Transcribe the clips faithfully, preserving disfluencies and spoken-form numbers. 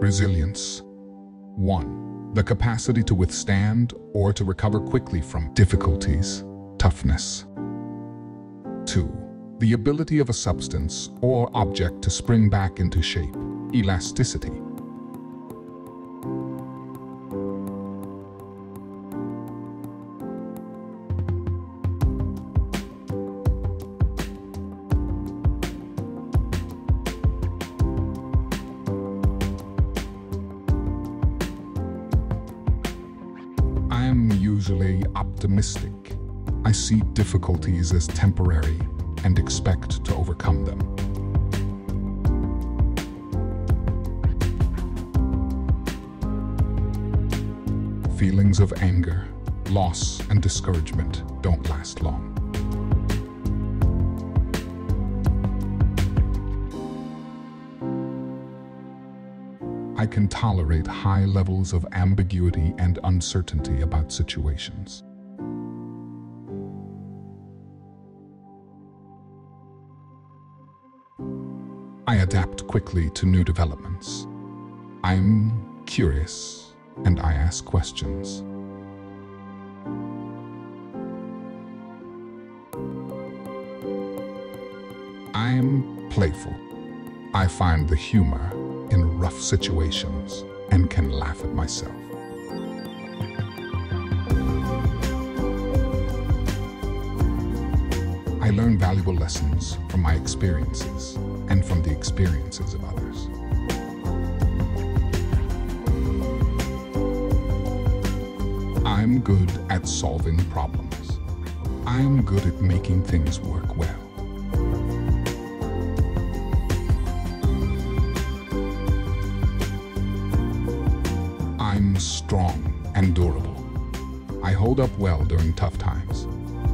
Resilience. one. The capacity to withstand or to recover quickly from difficulties, toughness. two. The ability of a substance or object to spring back into shape, elasticity. I am usually optimistic. I see difficulties as temporary and expect to overcome them. Feelings of anger, loss, and discouragement don't last long. I can tolerate high levels of ambiguity and uncertainty about situations. I adapt quickly to new developments. I'm curious and I ask questions. I'm playful. I find the humor in rough situations and can laugh at myself. I learn valuable lessons from my experiences and from the experiences of others. I'm good at solving problems. I'm good at making things work well. I'm strong and durable. I hold up well during tough times.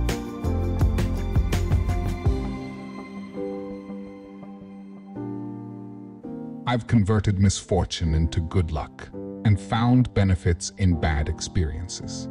I've converted misfortune into good luck and found benefits in bad experiences.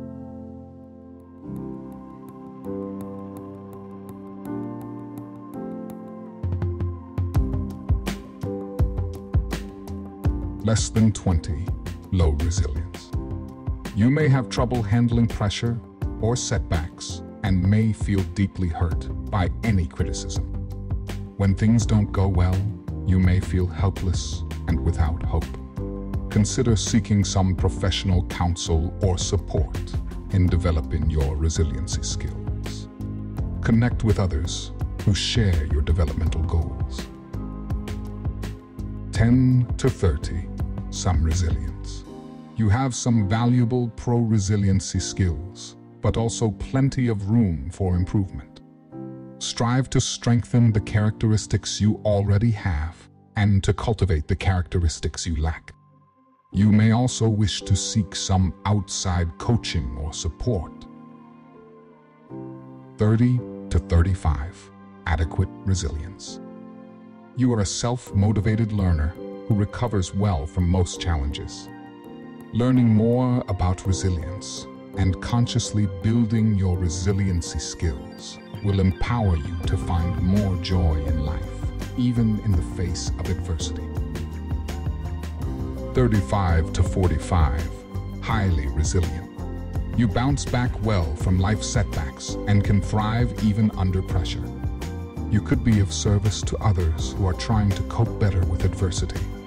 Less than twenty, low resilience. You may have trouble handling pressure or setbacks and may feel deeply hurt by any criticism. When things don't go well, you may feel helpless and without hope. Consider seeking some professional counsel or support in developing your resiliency skills. Connect with others who share your developmental goals. ten to thirty, some resilience. You have some valuable pro-resiliency skills, but also plenty of room for improvement. Strive to strengthen the characteristics you already have and to cultivate the characteristics you lack. You may also wish to seek some outside coaching or support. thirty to thirty-five, adequate resilience. You are a self-motivated learner who recovers well from most challenges. Learning more about resilience and consciously building your resiliency skills will empower you to find more joy in life, even in the face of adversity. thirty-five to forty-five, highly resilient. You bounce back well from life setbacks and can thrive even under pressure. You could be of service to others who are trying to cope better with adversity.